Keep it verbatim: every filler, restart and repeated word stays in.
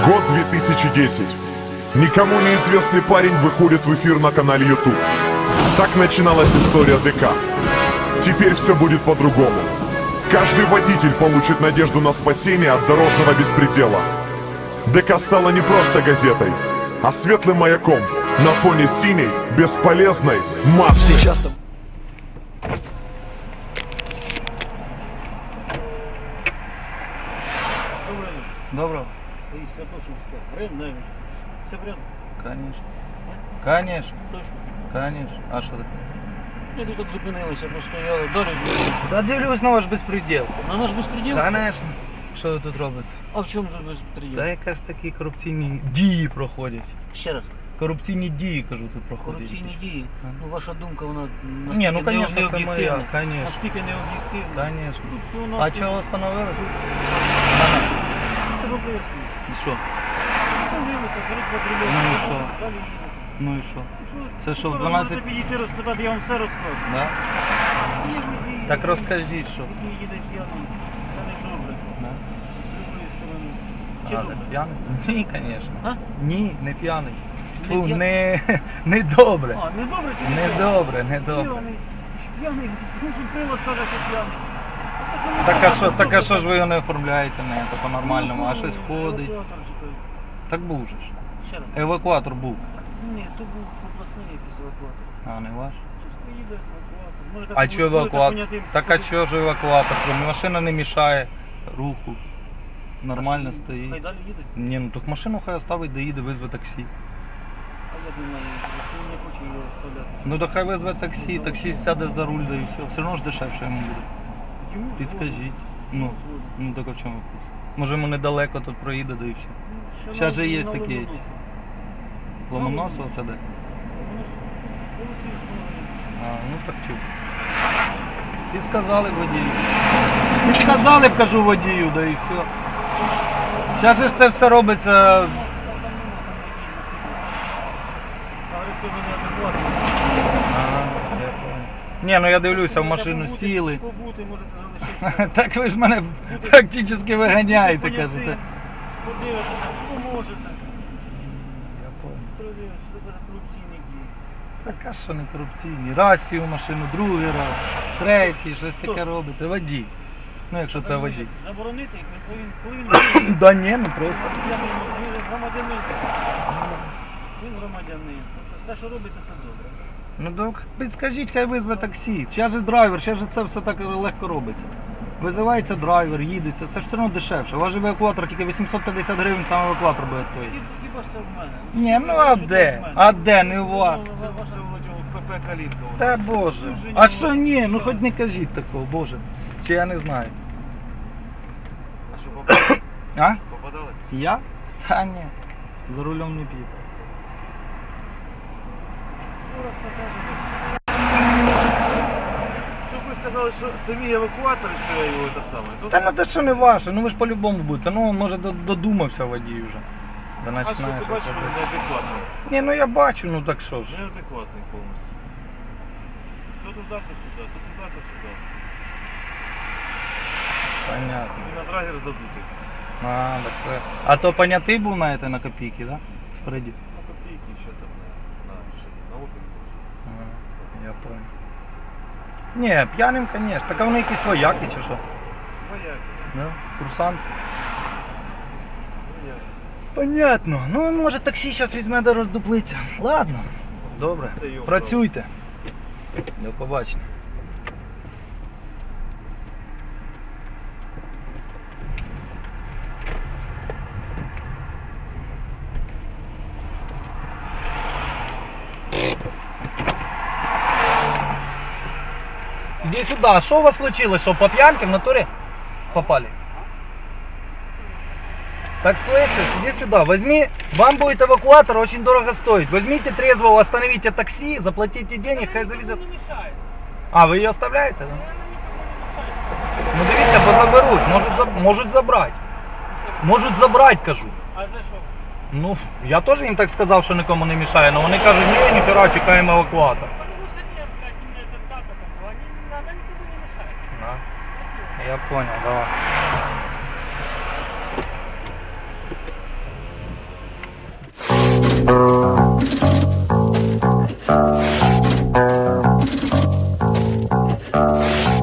Год две тысячи десятый. Никому неизвестный парень выходит в эфир на канале YouTube. Так начиналась история ДК. Теперь все будет по-другому. Каждый водитель получит надежду на спасение от дорожного беспредела. ДК стала не просто газетой, а светлым маяком на фоне синей, бесполезной массы. Сейчас там... Доброго. Ты из Святошинска. Район Наймич. Все прям? Конечно. Конечно. Точно. Конечно. А що таке? Я десь так зупинилися, постояли. Далі ж. Та дивлюсь на ваш безпреділ. На наш безпреділ? Конечно. Що ви тут робите? А в чому тут безпреділ? Та якась такі корупційні дії проходять. Ще раз. Корупційні дії, кажу, тут проходять. Корупційні дії. Ну, ваша думка, вона Ні, ну, настільки конечно, не це моя, об'єктивна. конечно. Наскільки не об'єктивна. Конечно. Тут всього А навсього- чого встановили? Це ж поясню. І що? Помилися, перед патрульом. Ну і що? Далі їдете. Ну і що? Це що, в Ви дванадцять... можете підійти розпитати, я вам все розкажу. Да? Є водій, Так який- розкажіть, що? який їде п'яний. Це не добре. Да? З любої сторони. Чи А, добре? так п'яний? Ні, звісно. А? Ні, не п'яний. Не Фу, п'я- не, не добре. А, не добре чи Не добре, не добре. П'яний. П'яний. Ну, що прилад каже, що п'яний. А це ж вони Так а кажуть, що, так а що ж добре. ви його не оформляєте, не, то по-нормальному, а щось ходить. Евакуатор чекає. Так був же ж. Ще раз. Евакуатор був. Ні, то був обласний якийсь евакуатор. А, не ваш? Чисто їде евакуатор. Можете А собі- чого можете евакуатор? понятим, Так а куди- чого ж евакуатор? Що машина не мішає руху. Нормально Хай стоїть. далі їде. Ні, ну так машину хай оставить, доїде, визве таксі. А як він має їхати? Якщо він не хоче його оставляти. Ну так хай визве таксі, таксіст сяде за руль, да і все. Все одно ж дешевше йому буде. Йому Підскажіть. Ну, згоден. ну так а в чому вопрос? Може йому недалеко тут проїде, да і все. Ще Щас на- же є на такі. Ломоносова. Ломоносова це де? Голосівського. А, ну так чув. Підсказали б водію. Підсказали б, кажу, водію, да і все. Зараз же ж це все робиться. Агресивно неадекватно. Ага, я понял. Ні, ну я дивлюся, в машину Побути- сіли. Побути, можете залишитися. Так ви ж мене практично виганяєте, Поняти. кажете. Подивитися, ну можете. Я понял. Подивитися, це каже корупційні дії. Так а що не корупційні? Раз сів у машину, другий раз, третій, щось таке робиться. Водій. Ну якщо це водій. Заборонити їх, коли він, коли він виїде, Да ні, ну просто. я не можу, він же громадянин. Він громадянин. Тобто все, що робиться, це добре. Ну так підскажіть, хай визве таксі. Зараз же драйвер, зараз же це все так легко робиться. Визивається драйвер, їдеться, це ж все одно дешевше. Ваш евакуатор тільки вісімсот п'ятдесят гривень, сам евакуатор буде стоїти. Хі- Хіба ж це в мене? Ні, ну а де? А де? Не у вас. Це ваше ПП калітка. Та боже. А що ні? Ну хоч не кажіть такого, боже. Чи я не знаю. А що, попадали? А? Попадали? Я? Та ні. За рулем не п'ю. Щоб ви сказали, що це мій евакуатор, і що я його те саме. Тут... Та ну те що не ваше, ну ви ж по-любому будете. Ну може до- додумався водій вже. Да А що починає ти щось бачиш, що робити. він неадекватний? Ні, ну я бачу, ну так що ж. Неадекватний повністю. То туди, то сюди, то туди, то сюди. Понятно. І на драгер задутий. А, так це. А то понятий був на этой на копійки, да? Спереді. На копійки ще там, на, ще, на опір. Ага, я понял. Ні, п'яним, конечно. Так а вони якісь вояки чи що? Вояки. Да? Курсант. Вояки. Понятно. Ну, може таксі зараз візьме да роздуплиться. Ладно. Добре. Це його Працюйте. До побачення. Иди сюда, что у вас случилось? Что по пьянке в натуре попали? Так слышишь, иди сюда, возьми, вам будет эвакуатор, очень дорого стоит. Возьмите трезвого, остановите такси, заплатите денег, хай завезет. А, вы ее оставляете? Да? Ну дивіться, бо заберуть, можуть, заб... можуть забрати. Можуть забрати, кажу. А за що? Ну, я теж їм так сказав, що нікому не мішає, але вони кажуть, ні, ніхера, чекаємо евакуатор. Потому что нет, как именно этот как это, они, она никому не мешает. Да. Я понял, давай. Thank